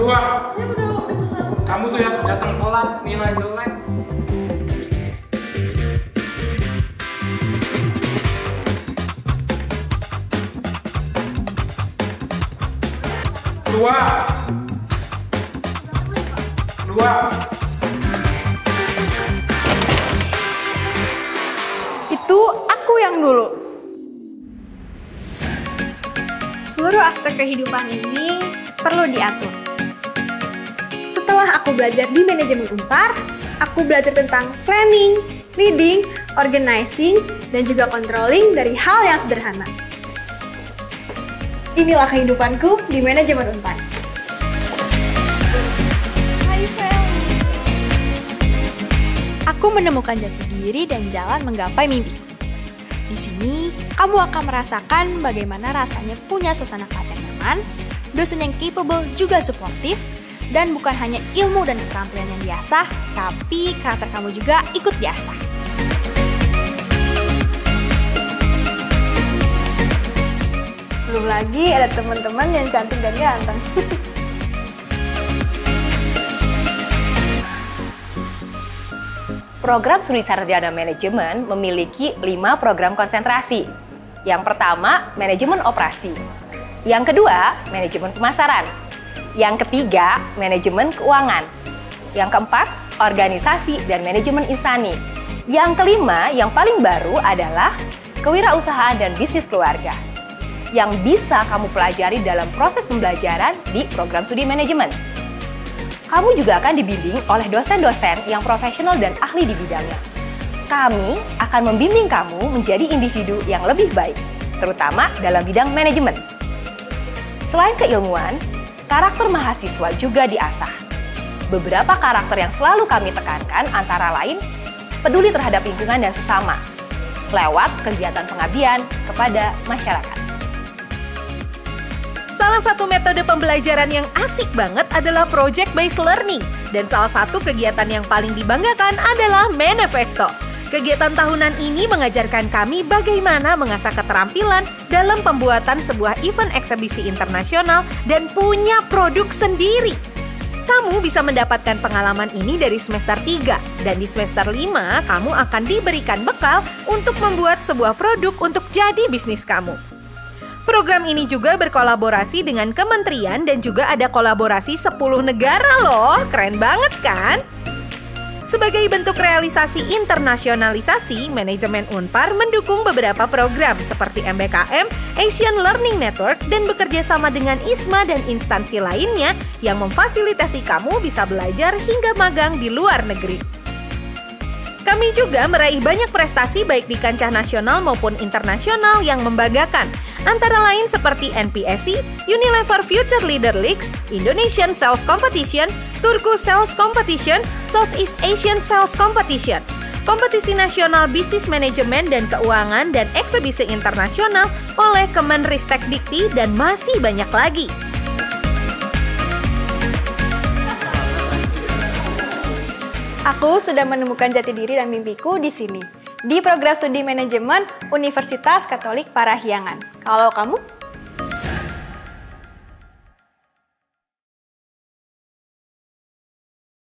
Keluar. Saya udah berusaha. Kamu tuh ya datang telat, nilai jelek. Keluar. Keluar. Itu aku yang dulu. Seluruh aspek kehidupan ini perlu diatur. Setelah aku belajar di manajemen Unpar, aku belajar tentang planning, leading, organizing, dan juga controlling dari hal yang sederhana. Inilah kehidupanku di manajemen Unpar. Aku menemukan jati diri dan jalan menggapai mimpiku. Di sini, kamu akan merasakan bagaimana rasanya punya suasana kelas yang nyaman, dosen yang capable juga suportif, dan bukan hanya ilmu dan keterampilan yang diasah, tapi karakter kamu juga ikut diasah. Belum lagi ada teman-teman yang cantik dan ganteng. Program Studi Sarjana Manajemen memiliki 5 program konsentrasi. Yang pertama, manajemen operasi. Yang kedua, manajemen pemasaran. Yang ketiga, manajemen keuangan. Yang keempat, organisasi dan manajemen insani. Yang kelima, yang paling baru adalah kewirausahaan dan bisnis keluarga. Yang bisa kamu pelajari dalam proses pembelajaran di program studi manajemen. Kamu juga akan dibimbing oleh dosen-dosen yang profesional dan ahli di bidangnya. Kami akan membimbing kamu menjadi individu yang lebih baik, terutama dalam bidang manajemen. Selain keilmuan, karakter mahasiswa juga diasah. Beberapa karakter yang selalu kami tekankan antara lain peduli terhadap lingkungan dan sesama, lewat kegiatan pengabdian kepada masyarakat. Salah satu metode pembelajaran yang asik banget adalah project-based learning. Dan salah satu kegiatan yang paling dibanggakan adalah Manifesto. Kegiatan tahunan ini mengajarkan kami bagaimana mengasah keterampilan dalam pembuatan sebuah event eksebisi internasional dan punya produk sendiri. Kamu bisa mendapatkan pengalaman ini dari semester 3, dan di semester 5 kamu akan diberikan bekal untuk membuat sebuah produk untuk jadi bisnis kamu. Program ini juga berkolaborasi dengan kementerian dan juga ada kolaborasi 10 negara loh. Keren banget kan? Sebagai bentuk realisasi internasionalisasi, manajemen Unpar mendukung beberapa program seperti MBKM, Asian Learning Network, dan bekerja sama dengan ISMA dan instansi lainnya yang memfasilitasi kamu bisa belajar hingga magang di luar negeri. Kami juga meraih banyak prestasi baik di kancah nasional maupun internasional yang membanggakan, antara lain seperti NPSI, Unilever Future Leader Leagues, Indonesian Sales Competition, Turku Sales Competition, Southeast Asian Sales Competition, kompetisi nasional bisnis manajemen dan keuangan dan eksebisi internasional oleh Kemenristek Dikti, dan masih banyak lagi. Aku sudah menemukan jati diri dan mimpiku di sini, di program studi manajemen Universitas Katolik Parahyangan. Kalau kamu?